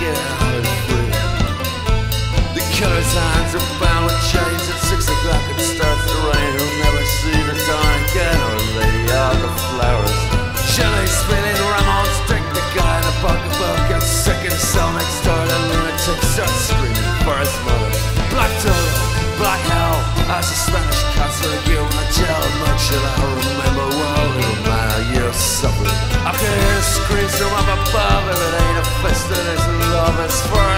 get out of free. The killer's hands are bound with chains. At 6 o'clock it starts to rain. He'll never see the dawn again, or lady of the flowers. Shelley spinning Ramones, drink the guy in a pocketbook. Gets sick in the cell next door. The lunatic starts screaming for his mother. Black Dodo, Black Hell, as the Spanish consul you in a jail. Much shall I remember well, little man, how you suffered. I can hear the screams from up above. If it ain't a fist, it is love, it's for